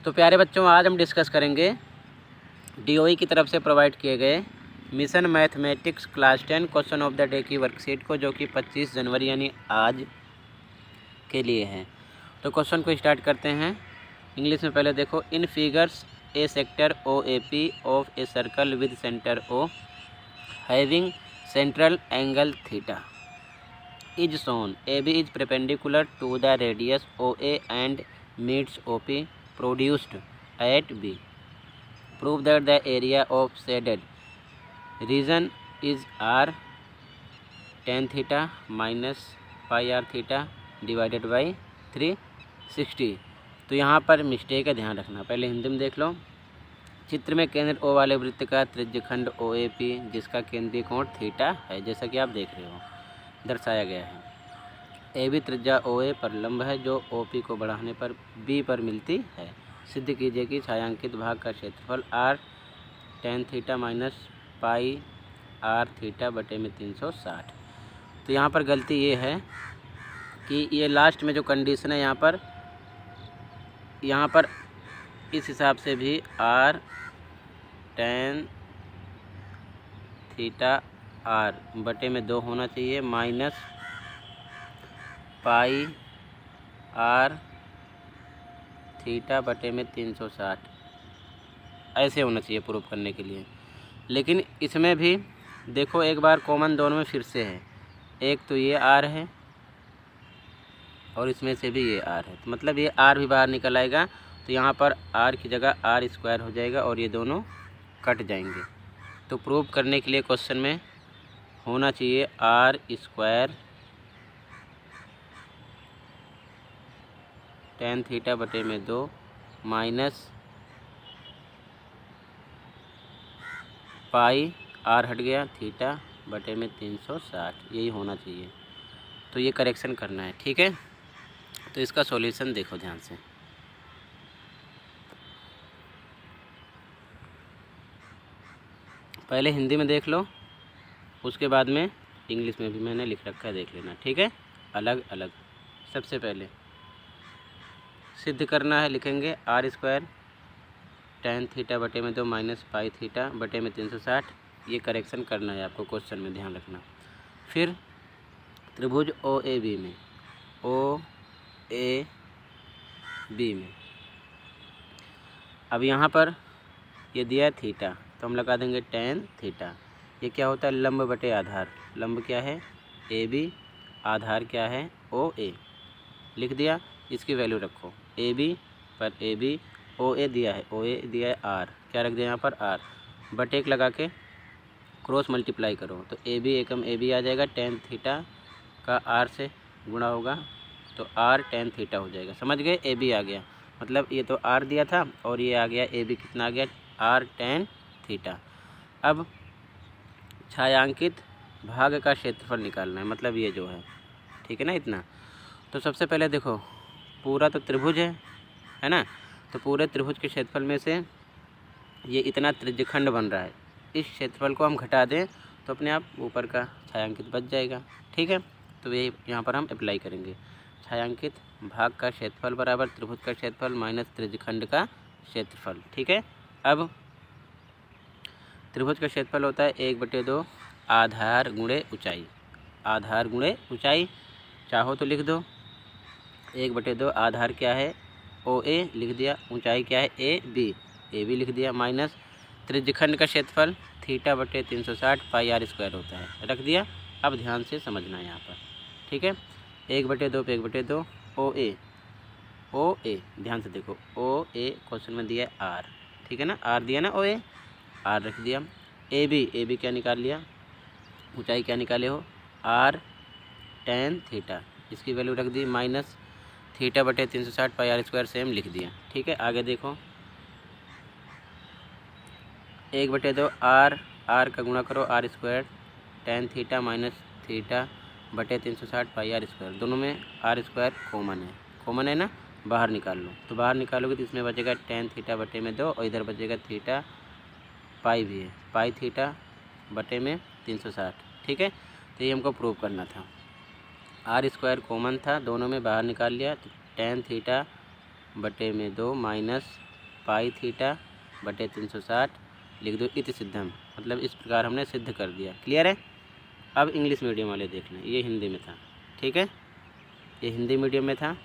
तो प्यारे बच्चों, आज हम डिस्कस करेंगे DOE की तरफ से प्रोवाइड किए गए mission mathematics class 10 question of the day की वर्कशीट को, जो कि 25 जनवरी यानी आज के लिए है। तो क्वेश्चन को स्टार्ट करते हैं। इंग्लिश में पहले देखो। In figures a sector OAP of a circle with centre O having central angle theta is shown. AB is perpendicular to the radius OA and meets OP produced at B. Prove that the area of shaded region is R tan theta minus pi r theta divided by 360। तो यहाँ पर mistake है, ध्यान रखना। पहले हिंदी में देख लो। चित्र में केंद्र O वाले वृत्त का त्रिज्यखंड OAP जिसका केंद्रीय कोण थीटा है, जैसा कि आप देख रहे हो दर्शाया गया है। AB त्रिज्या OA पर लंब है जो OP को बढ़ाने पर B पर मिलती है। सिद्ध कीजिए कि छायांकित भाग का क्षेत्रफल R tan theta minus pi R theta बटे में 360। तो यहाँ पर गलती ये है कि ये लास्ट में जो कंडीशन है यहाँ पर इस हिसाब से भी R tan थीटा R बटे में 2 होना चाहिए माइनस पाई R थीटा बटे में 360 ऐसे होना चाहिए प्रूफ करने के लिए। लेकिन इसमें भी देखो, एक बार कॉमन दोनों में फिर से है। एक तो ये R है और इसमें से भी ये R है, तो मतलब ये R भी बाहर निकल आएगा। तो यहाँ पर R की जगह R स्क्वायर हो जाएगा और ये दोनों कट जाएंगे। तो प्रूफ करने के लिए क्वेश्चन में होना चाहिए R स्क्वायर tan थीटा बटे में 2 माइनस पाई R हट गया थीटा बटे में 360, यही होना चाहिए। तो ये करेक्शन करना है, ठीक है। तो इसका सॉल्यूशन देखो ध्यान से। पहले हिंदी में देख लो, उसके बाद में इंग्लिश में भी मैंने लिख रखा है, देख लेना, ठीक है, अलग अलग। सबसे पहले सिद्ध करना है, लिखेंगे R स्क्वायर tan थीटा बटे में 2 माइनस पाई थीटा बटे में 360। ये करेक्शन करना है आपको क्वेश्चन में, ध्यान रखना। फिर त्रिभुज OAB में अब यहाँ पर ये दिया है थीटा, तो हम लगा देंगे tan थीटा। ये क्या होता है? लंब बटे आधार। लंब क्या है? AB, आधार क्या है? OA। लिख दिया, इसकी वैल्यू रखो। AB पर AB, OA दिया है, OA दिया है R, क्या रख दिया यहाँ पर? R बटे 1 लगा के क्रॉस मल्टीप्लाई करो, तो AB एकम AB आ जाएगा। tan थीटा का R से गुणा होगा तो R tan थीटा हो जाएगा। समझ गए? AB आ गया, मतलब ये तो R दिया था और ये आ गया AB, कितना आ गया? R tan theta. अब छायांकित भाग का क्षेत्रफल निकालना है, मतलब ये जो है, ठीक है ना, इतना। तो सबसे पहले देखो, पूरा तो त्रिभुज है ना, तो पूरे त्रिभुज के क्षेत्रफल में से ये इतना त्रिज्यखंड बन रहा है, इस क्षेत्रफल को हम घटा दें तो अपने आप ऊपर का छायांकित बच जाएगा, ठीक है। तो ये यहाँ पर हम अप्लाई करेंगे। छायांकित भाग का क्षेत्रफल बराबर त्रिभुज का क्षेत्रफल माइनस त्रिज्यखंड का क्षेत्रफल, ठीक है। अब त्रिभुज का क्षेत्रफल होता है 1/2 आधार गुणे ऊंचाई। आधार गुणे ऊंचाई चाहो तो लिख दो। 1/2 आधार क्या है? OA लिख दिया। ऊंचाई क्या है? AB लिख दिया। माइनस त्रिज्यखंड का क्षेत्रफल थीटा बटे 360 पाई R स्क्वायर होता है, रख दिया। अब ध्यान से समझना है यहाँ पर, ठीक है। 1/2 पे 1/2 OA ध्यान से देखो, OA क्वेश्चन में दिया है R, ठीक है ना, R दिया ना, OA R रख दिया। AB क्या निकाल लिया? ऊंचाई क्या निकाले हो? R tan थीटा, इसकी वैल्यू रख दी माइनस थीटा बटे 360 पाई R स्क्वायर, सेम लिख दिया, ठीक है। आगे देखो, 1/2 R का गुणा करो R square tan theta minus theta बटे 360 पाई R स्क्वायर। दोनों में R स्क्वायर कॉमन है ना, बाहर निकाल लो। तो बाहर निकालोगे तो इसमें बचेगा tan थीटा बटे में 2 और इधर बचेगा थीटा, पाई भी है, पाई थीटा बटे में 360, ठीक है। तो ये हमको प्रूव करना था। R स्क्वायर कॉमन था, दोनों में बाहर निकाल लिया, तो tan थीटा बटे में 2 माइनस पाई थीटा बटे 360 लिख दो इति सिद्धम, मतलब इस प्रकार हमने सिद्ध कर दिया। क्लियर है। अब इंग्लिश मीडियम वाले देख लें, ये हिंदी में था, ठीक है, ये हिंदी मीडियम में था।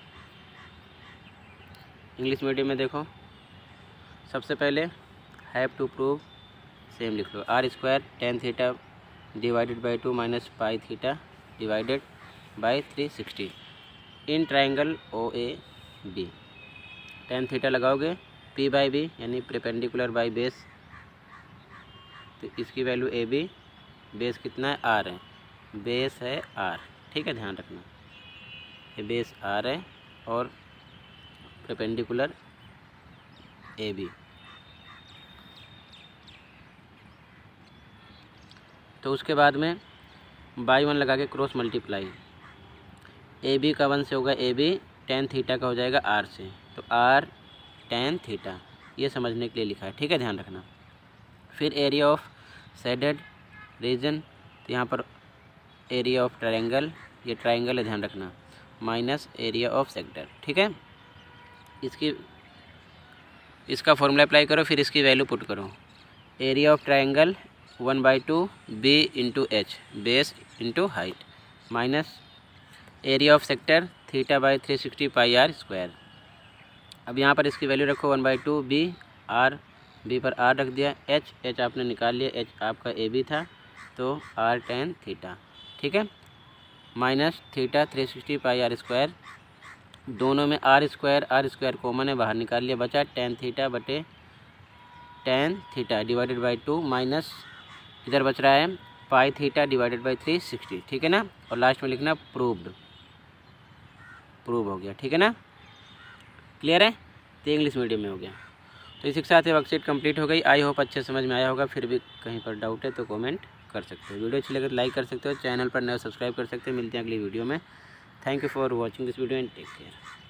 इंग्लिश मीडियम में देखो, सबसे पहले हैव टू प्रूव, सेम लिख लो, R square tan theta divided by 2 minus pi theta divided by 360 in triangle O A B. Tan theta लगाओगे पी बाई बी यानी परपेंडिकुलर बाई बेस, तो इसकी वैल्यू ए बी, बेस कितना है are है, base है आर, ठीक है, ध्यान रखना ये बेस आर है और परपेंडिकुलर ए बी। तो उसके बाद में बाई 1 लगा के क्रॉस मल्टीप्लाई, ए बी का 1 से होगा ए बी, टेन थीटा का हो जाएगा आर से, तो आर टेन थीटा, ये समझने के लिए लिखा है, ठीक है, ध्यान रखना। फिर एरिया ऑफ शेडेड रीजन, तो यहाँ पर एरिया ऑफ ट्रायंगल, ये ट्रायंगल है, ध्यान रखना, माइनस एरिया ऑफ सेक्टर, ठीक है। इसका फॉर्मूला अप्लाई करो, फिर इसकी वैल्यू पुट करो। Area of triangle 1/2 B into H, base into height, minus area of sector theta by 360 pi R square. अब यहाँ पर इसकी वैल्यू रखो 1/2 बी, आर बी पर आर रख दिया, एच आपने निकाल लिया, एच आपका ए बी था, तो आर टेन थीटा, ठीक है, minus theta 360 pi R square, दोनों में आर स्क्वायर कॉमन है, बाहर निकाल लिया, बचा टेन थीटा बटे tan theta divided by 2 minus इधर बच रहा है पाई थीटा डिवाइडेड बाई 360, ठीक है ना, और लास्ट में लिखना प्रूव्ड, प्रूव हो गया, ठीक है ना, क्लियर है। तो इंग्लिश मीडियम में हो गया। तो इसी के साथ ये वर्कशीट कंप्लीट हो गई। आई होप अच्छे समझ में आया होगा। फिर भी कहीं पर डाउट है तो कमेंट कर सकते हो। वीडियो अच्छी लगे तो लाइक कर सकते हो, चैनल पर नए सब्सक्राइब कर सकते हो। मिलते हैं अगली वीडियो में। Thank you for watching this video and take care.